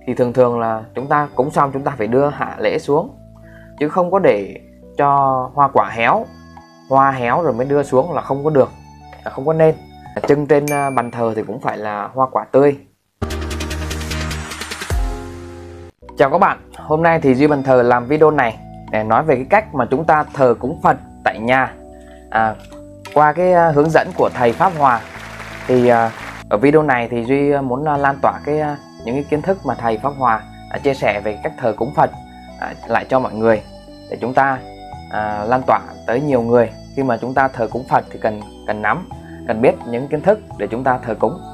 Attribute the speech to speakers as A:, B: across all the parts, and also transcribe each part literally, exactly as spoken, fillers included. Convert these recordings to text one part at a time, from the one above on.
A: thì thường thường là chúng ta cúng xong chúng ta phải đưa hạ lễ xuống, chứ không có để cho hoa quả héo, hoa héo rồi mới đưa xuống là không có được, là không có nên. Trưng trên bàn thờ thì cũng phải là hoa quả tươi. Chào các bạn, hôm nay thì Duy Bàn Thờ làm video này để nói về cái cách mà chúng ta thờ cúng Phật tại nhà. à, Qua cái hướng dẫn của thầy Pháp Hòa thì à, ở video này thì Duy muốn lan tỏa cái những cái kiến thức mà thầy Pháp Hòa à, chia sẻ về cách thờ cúng Phật à, lại cho mọi người, để chúng ta à, lan tỏa tới nhiều người. Khi mà chúng ta thờ cúng Phật thì cần cần nắm, cần biết những kiến thức để chúng ta thờ cúng.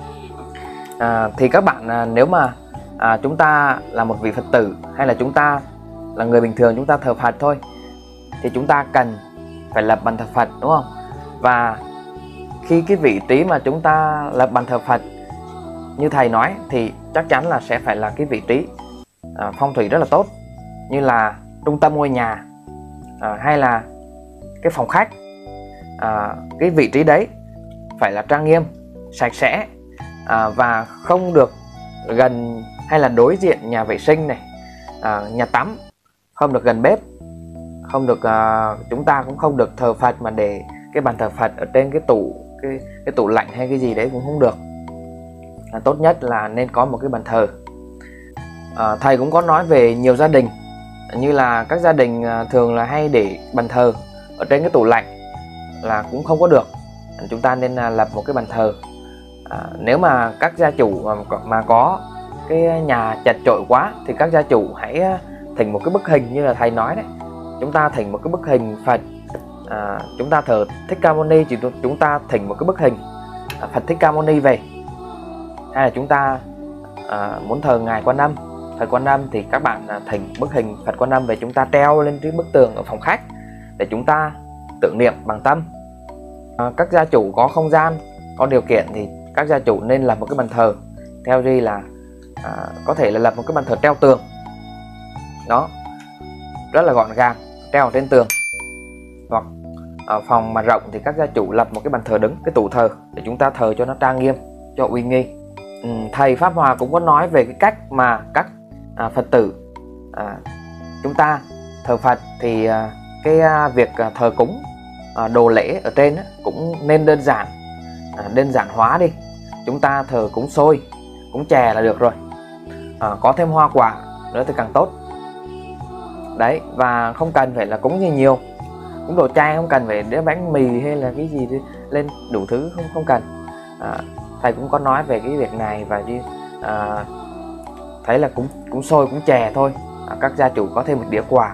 A: à, Thì các bạn à, nếu mà à, chúng ta là một vị Phật tử hay là chúng ta là người bình thường, chúng ta thờ Phật thôi, thì chúng ta cần phải lập bàn thờ Phật, đúng không? Và khi cái vị trí mà chúng ta lập bàn thờ Phật như thầy nói thì chắc chắn là sẽ phải là cái vị trí à, phong thủy rất là tốt, như là trung tâm ngôi nhà à, hay là cái phòng khách. à, Cái vị trí đấy phải là trang nghiêm, sạch sẽ à, và không được gần hay là đối diện nhà vệ sinh này, à, nhà tắm, không được gần bếp, không được à, chúng ta cũng không được thờ Phật mà để cái bàn thờ Phật ở trên cái tủ cái cái tủ lạnh hay cái gì đấy cũng không được. à, Tốt nhất là nên có một cái bàn thờ. à, Thầy cũng có nói về nhiều gia đình, như là các gia đình à, thường là hay để bàn thờ ở trên cái tủ lạnh là cũng không có được. Chúng ta nên à, lập một cái bàn thờ. à, Nếu mà các gia chủ mà, mà có cái nhà chật chội quá thì các gia chủ hãy thỉnh một cái bức hình như là thầy nói đấy. Chúng ta thỉnh một cái bức hình Phật, à, chúng ta thờ Thích Ca Mâu Ni thì chúng ta thỉnh một cái bức hình à, Phật Thích Ca Mâu Ni về. Hay là chúng ta à, muốn thờ ngài Quan Âm, Phật Quan Âm thì các bạn à, thỉnh bức hình Phật Quan Âm về, chúng ta treo lên cái bức tường ở phòng khách để chúng ta tưởng niệm bằng tâm. à, Các gia chủ có không gian, có điều kiện thì các gia chủ nên lập một cái bàn thờ. Theo Duy là à, có thể là lập một cái bàn thờ treo tường, đó, rất là gọn gàng, treo trên tường. Hoặc ở phòng mà rộng thì các gia chủ lập một cái bàn thờ đứng, cái tủ thờ để chúng ta thờ cho nó trang nghiêm, cho uy nghi. ừ, Thầy Pháp Hòa cũng có nói về cái cách mà các à, Phật tử à, chúng ta thờ Phật thì à, cái à, việc à, thờ cúng à, đồ lễ ở trên á, cũng nên đơn giản, à, đơn giản hóa đi. Chúng ta thờ cúng xôi, cúng chè là được rồi. à, Có thêm hoa quả nữa thì càng tốt. Đấy, và không cần phải là cúng gì nhiều. Cúng đồ chay không cần phải đĩa bánh mì hay là cái gì đi, lên đủ thứ không không cần. à, Thầy cũng có nói về cái việc này và đi à, thấy là cúng cúng xôi, cúng chè thôi. à, Các gia chủ có thêm một đĩa quà.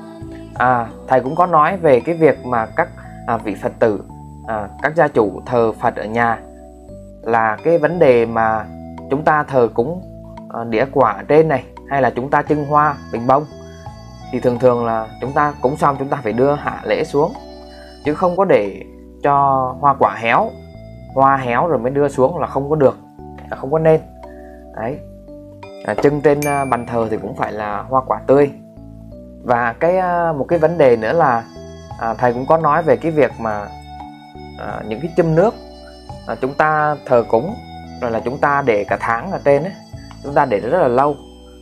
A: à, Thầy cũng có nói về cái việc mà các à, vị Phật tử, à, các gia chủ thờ Phật ở nhà, là cái vấn đề mà chúng ta thờ cúng à, đĩa quả ở trên này, hay là chúng ta trưng hoa, bình bông, thì thường thường là chúng ta cúng xong chúng ta phải đưa hạ lễ xuống, chứ không có để cho hoa quả héo, hoa héo rồi mới đưa xuống là không có được, là không có nên. Đấy, à, trưng trên bàn thờ thì cũng phải là hoa quả tươi. Và cái một cái vấn đề nữa là à, thầy cũng có nói về cái việc mà à, những cái chum nước à, chúng ta thờ cúng rồi là chúng ta để cả tháng ở trên ấy, chúng ta để rất là lâu,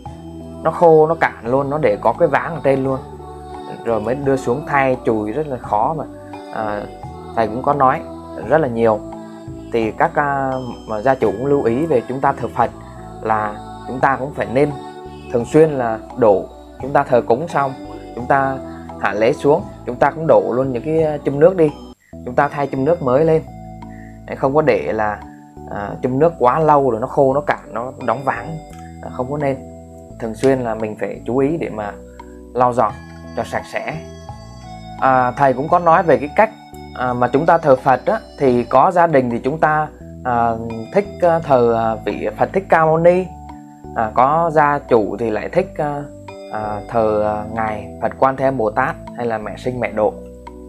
A: nó khô, nó cạn luôn, nó để có cái váng ở trên luôn, rồi mới đưa xuống thay chùi rất là khó. Mà à, thầy cũng có nói rất là nhiều. Thì các à, mà gia chủ cũng lưu ý về chúng ta thờ Phật là chúng ta cũng phải nên thường xuyên là đổ. Chúng ta thờ cúng xong, chúng ta hạ lễ xuống, chúng ta cũng đổ luôn những cái chum nước đi, chúng ta thay chum nước mới lên. Không có để là à, chum nước quá lâu rồi nó khô, nó cạn, nó đóng váng, à, không có nên. Thường xuyên là mình phải chú ý để mà lau dọn cho sạch sẽ. à, Thầy cũng có nói về cái cách à, mà chúng ta thờ Phật á, thì có gia đình thì chúng ta à, thích thờ vị Phật Thích Ca Mâu Ni, à, có gia chủ thì lại thích à, à, thờ à, ngài Phật Quan Thế Âm Bồ Tát hay là mẹ sinh mẹ độ.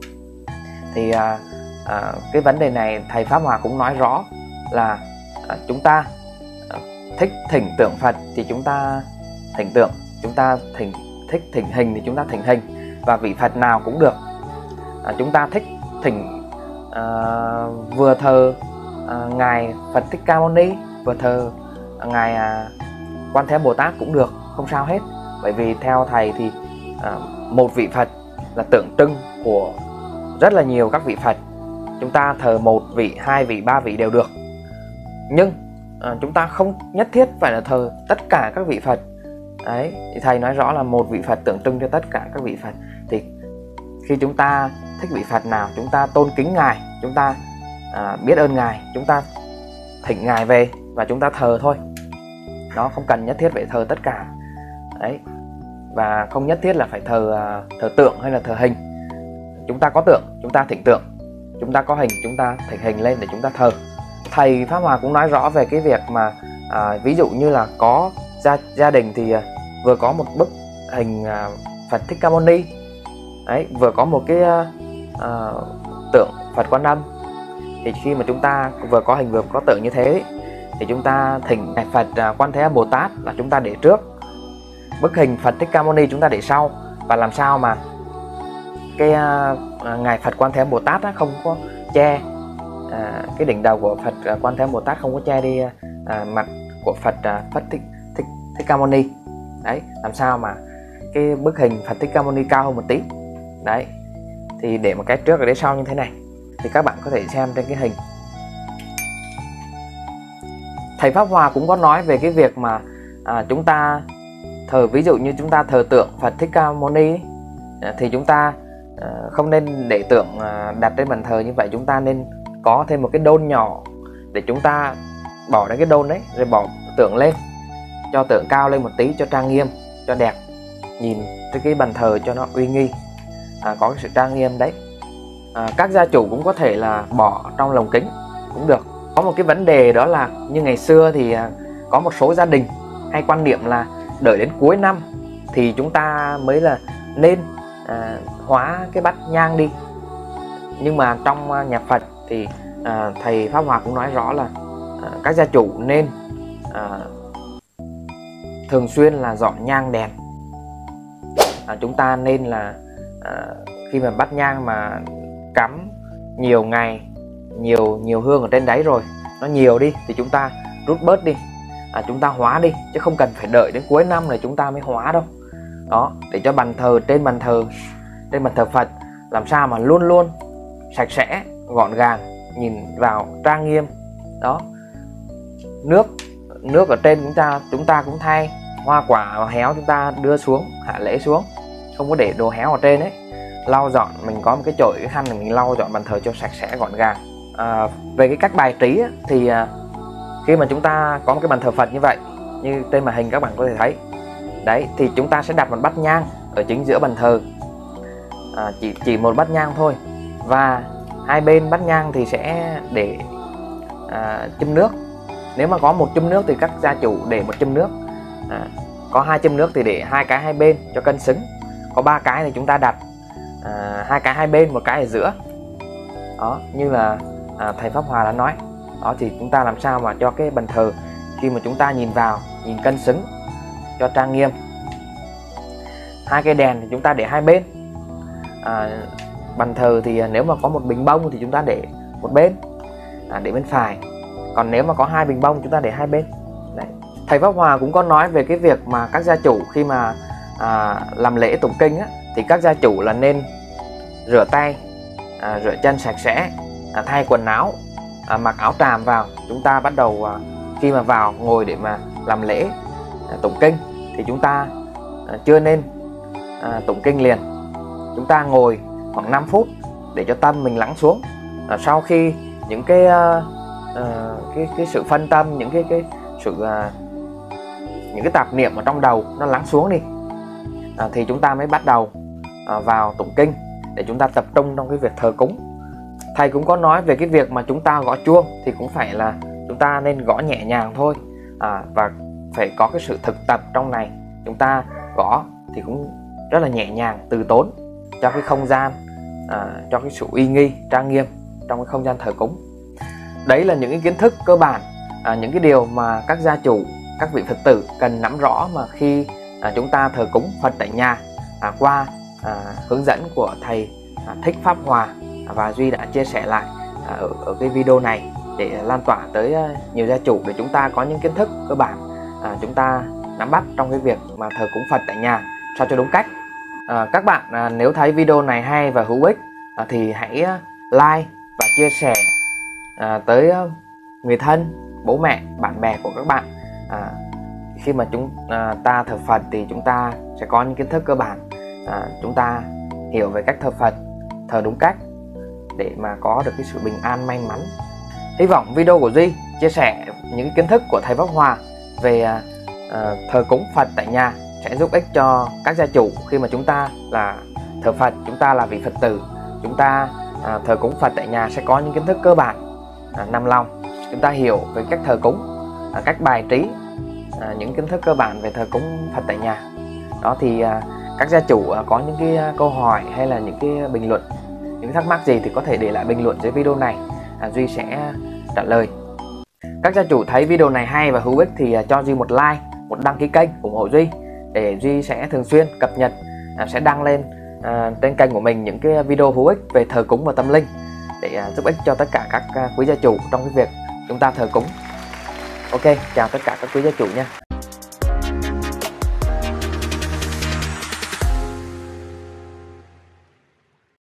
A: Thì à, à, cái vấn đề này thầy Pháp Hòa cũng nói rõ là à, chúng ta à, thích thỉnh tượng Phật thì chúng ta thỉnh tượng, chúng ta thỉnh thích thỉnh hình thì chúng ta thỉnh hình, và vị Phật nào cũng được. à, Chúng ta thích thỉnh à, vừa thờ à, ngài Phật Thích Ca Mâu Ni, vừa thờ à, ngài à, Quan Thế Âm Bồ Tát cũng được, không sao hết. Bởi vì theo thầy thì à, một vị Phật là tượng trưng của rất là nhiều các vị Phật. Chúng ta thờ một vị, hai vị, ba vị đều được. Nhưng à, chúng ta không nhất thiết phải là thờ tất cả các vị Phật. Đấy, thì thầy nói rõ là một vị Phật tượng trưng cho tất cả các vị Phật. Thì khi chúng ta thích vị Phật nào, chúng ta tôn kính Ngài, chúng ta à, biết ơn Ngài, chúng ta thỉnh Ngài về và chúng ta thờ thôi. Nó không cần nhất thiết phải thờ tất cả. Đấy. Và không nhất thiết là phải thờ thờ tượng hay là thờ hình. Chúng ta có tượng, chúng ta thỉnh tượng. Chúng ta có hình, chúng ta thỉnh hình lên để chúng ta thờ. Thầy Pháp Hòa cũng nói rõ về cái việc mà à, ví dụ như là có gia, gia đình thì à, vừa có một bức hình à, Phật Thích Ca Mâu Ni. Đấy, vừa có một cái à, à, tượng Phật Quan Âm. Thì khi mà chúng ta vừa có hình vừa có tượng như thế thì chúng ta thỉnh Phật à, Quan Thế Âm Bồ Tát là chúng ta để trước, bức hình Phật Thích Ca Mâu Ni chúng ta để sau. Và làm sao mà cái à, ngài Phật Quan Thế Âm Bồ Tát á, không có che à, cái đỉnh đầu của Phật à, Quan Thế Âm Bồ Tát không có che đi à, mặt của Phật à, Phật Thích, Thích, Thích Ca Mâu Ni. Đấy, làm sao mà cái bức hình Phật Thích Ca Mâu Ni cao hơn một tí. Đấy, thì để một cái trước và cái sau như thế này thì các bạn có thể xem trên cái hình. Thầy Pháp Hòa cũng có nói về cái việc mà à, chúng ta thờ, ví dụ như chúng ta thờ tượng Phật Thích Ca Mâu Ni ấy, thì chúng ta à, không nên để tượng à, đặt trên bàn thờ như vậy. Chúng ta nên có thêm một cái đôn nhỏ để chúng ta bỏ đến cái đôn đấy, rồi bỏ tượng lên, cho tượng cao lên một tí, cho trang nghiêm, cho đẹp, nhìn trên cái bàn thờ cho nó uy nghi, à, có cái sự trang nghiêm đấy. À, các gia chủ cũng có thể là bỏ trong lồng kính cũng được. Có một cái vấn đề đó là như ngày xưa thì à, có một số gia đình hay quan niệm là đợi đến cuối năm thì chúng ta mới là nên à, hóa cái bát nhang đi. Nhưng mà trong à, nhà Phật thì à, thầy Pháp Hòa cũng nói rõ là à, các gia chủ nên à, thường xuyên là dọn nhang đèn. À, chúng ta nên là à, khi mà bát nhang mà cắm nhiều ngày, nhiều nhiều hương ở trên đấy rồi, nó nhiều đi thì chúng ta rút bớt đi, à, chúng ta hóa đi, chứ không cần phải đợi đến cuối năm này chúng ta mới hóa đâu. Đó, để cho bàn thờ, trên bàn thờ trên bàn thờ Phật làm sao mà luôn luôn sạch sẽ, gọn gàng, nhìn vào trang nghiêm. Đó, nước nước ở trên chúng ta chúng ta cũng thay, hoa quả héo chúng ta đưa xuống, hạ lễ xuống, không có để đồ héo ở trên ấy. Lau dọn, mình có một cái chổi, cái khăn này mình lau dọn bàn thờ cho sạch sẽ gọn gàng. À, về cái cách bài trí á, thì à, khi mà chúng ta có một cái bàn thờ Phật như vậy, như trên màn hình các bạn có thể thấy đấy, thì chúng ta sẽ đặt một bát nhang ở chính giữa bàn thờ, à, chỉ chỉ một bát nhang thôi, và hai bên bát nhang thì sẽ để à, châm nước. Nếu mà có một châm nước thì các gia chủ để một châm nước, à, có hai châm nước thì để hai cái hai bên cho cân xứng, có ba cái thì chúng ta đặt à, hai cái hai bên, một cái ở giữa. Đó, như là à, thầy Pháp Hòa đã nói. Đó, thì chúng ta làm sao mà cho cái bàn thờ khi mà chúng ta nhìn vào, nhìn cân xứng, cho trang nghiêm. Hai cây đèn thì chúng ta để hai bên. À, bàn thờ thì nếu mà có một bình bông thì chúng ta để một bên, à, để bên phải. Còn nếu mà có hai bình bông chúng ta để hai bên. Đấy. Thầy Pháp Hòa cũng có nói về cái việc mà các gia chủ khi mà à, làm lễ tụng kinh á, thì các gia chủ là nên rửa tay, à, rửa chân sạch sẽ, à, thay quần áo, à, mặc áo tràm vào. Chúng ta bắt đầu à, khi mà vào ngồi để mà làm lễ à, tụng kinh thì chúng ta à, chưa nên à, tụng kinh liền. Chúng ta ngồi khoảng năm phút để cho tâm mình lắng xuống. À, sau khi những cái, à, à, cái cái sự phân tâm, những cái cái sự à, những cái tạp niệm ở trong đầu nó lắng xuống đi, à, thì chúng ta mới bắt đầu à, vào tụng kinh để chúng ta tập trung trong cái việc thờ cúng. Thầy cũng có nói về cái việc mà chúng ta gõ chuông thì cũng phải là chúng ta nên gõ nhẹ nhàng thôi, à, và phải có cái sự thực tập trong này. Chúng ta gõ thì cũng rất là nhẹ nhàng, từ tốn cho cái không gian, à, cho cái sự uy nghi, trang nghiêm trong cái không gian thờ cúng. Đấy là những cái kiến thức cơ bản, à, những cái điều mà các gia chủ, các vị Phật tử cần nắm rõ mà khi à, chúng ta thờ cúng Phật tại nhà, à, qua à, hướng dẫn của thầy à, Thích Pháp Hòa và Duy đã chia sẻ lại à, ở, ở cái video này để lan tỏa tới à, nhiều gia chủ, để chúng ta có những kiến thức cơ bản, à, chúng ta nắm bắt trong cái việc mà thờ cúng Phật tại nhà sao cho đúng cách. À, các bạn à, nếu thấy video này hay và hữu ích à, thì hãy like và chia sẻ à, tới người thân, bố mẹ, bạn bè của các bạn. À, khi mà chúng à, ta thờ Phật thì chúng ta sẽ có những kiến thức cơ bản, à, chúng ta hiểu về cách thờ Phật, thờ đúng cách để mà có được cái sự bình an may mắn. Hy vọng video của Duy chia sẻ những kiến thức của thầy Pháp Hòa về à, à, thờ cúng Phật tại nhà sẽ giúp ích cho các gia chủ. Khi mà chúng ta là thờ Phật, chúng ta là vị Phật tử, chúng ta à, thờ cúng Phật tại nhà sẽ có những kiến thức cơ bản à, nằm lòng. Chúng ta hiểu về cách thờ cúng, à, cách bài trí, à, những kiến thức cơ bản về thờ cúng Phật tại nhà. Đó thì à, các gia chủ à, có những cái à, câu hỏi hay là những cái bình luận, những thắc mắc gì thì có thể để lại bình luận dưới video này, à, Duy sẽ trả lời. Các gia chủ thấy video này hay và hữu ích thì à, cho Duy một like, một đăng ký kênh ủng hộ Duy, để Duy sẽ thường xuyên cập nhật, à, sẽ đăng lên à, trên kênh của mình những cái video hữu ích về thờ cúng và tâm linh để à, giúp ích cho tất cả các à, quý gia chủ trong cái việc chúng ta thờ cúng. Ok, chào tất cả các quý gia chủ nha.